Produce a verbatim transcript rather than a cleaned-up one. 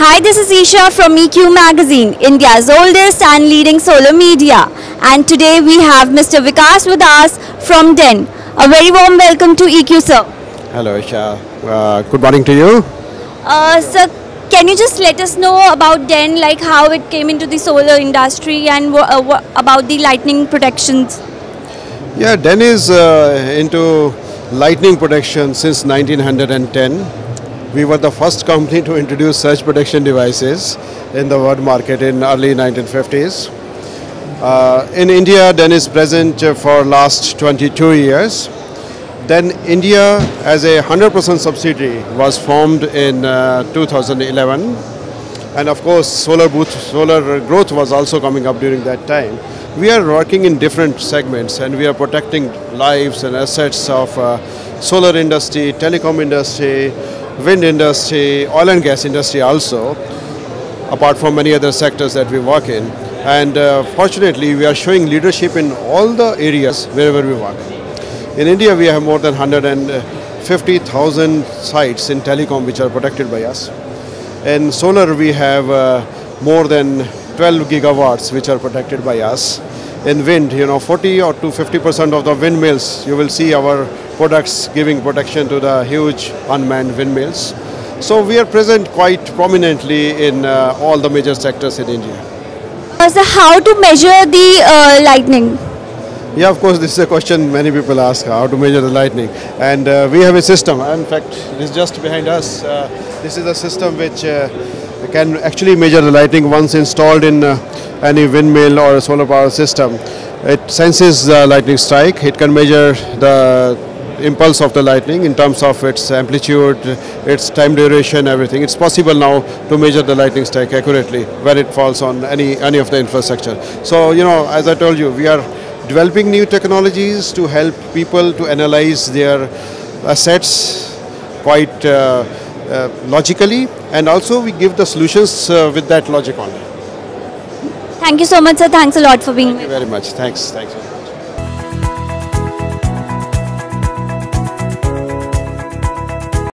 Hi, this is Isha from E Q Magazine, India's oldest and leading solar media. And today we have Mister Vikas with us from D E N. A very warm welcome to E Q, sir. Hello, Isha. Uh, good morning to you. Uh, sir, can you just let us know about D E N, like how it came into the solar industry and uh, about the lightning protections? Yeah, D E N is uh, into lightning protection since nineteen ten. We were the first company to introduce such protection devices in the world market in early nineteen fifties. Uh, in India, D E N is present for last twenty-two years. Then India, as a one hundred percent subsidiary, was formed in uh, two thousand eleven. And of course, solar, booth, solar growth was also coming up during that time. We are working in different segments and we are protecting lives and assets of uh, solar industry, telecom industry, wind industry, oil and gas industry also, apart from many other sectors that we work in. And uh, fortunately, we are showing leadership in all the areas wherever we work. In India, we have more than one hundred fifty thousand sites in telecom which are protected by us. In solar, we have uh, more than twelve gigawatts which are protected by us. In wind, you know, forty or to fifty percent of the windmills, you will see our products giving protection to the huge unmanned windmills. So we are present quite prominently in uh, all the major sectors in India. Uh, so how to measure the uh, lightning? Yeah, of course, this is a question many people ask, how to measure the lightning. And uh, we have a system. In fact, this is just behind us. Uh, this is a system which uh, can actually measure the lightning once installed in uh, any windmill or a solar power system. It senses the lightning strike. It can measure the impulse of the lightning in terms of its amplitude, its time duration, everything. It's possible now to measure the lightning strike accurately when it falls on any, any of the infrastructure. So, you know, as I told you, we are developing new technologies to help people to analyze their assets quite uh, uh, logically, and also we give the solutions uh, with that logic only. Thank you so much, sir. Thanks a lot for being Thank you very much. Thanks. Thanks.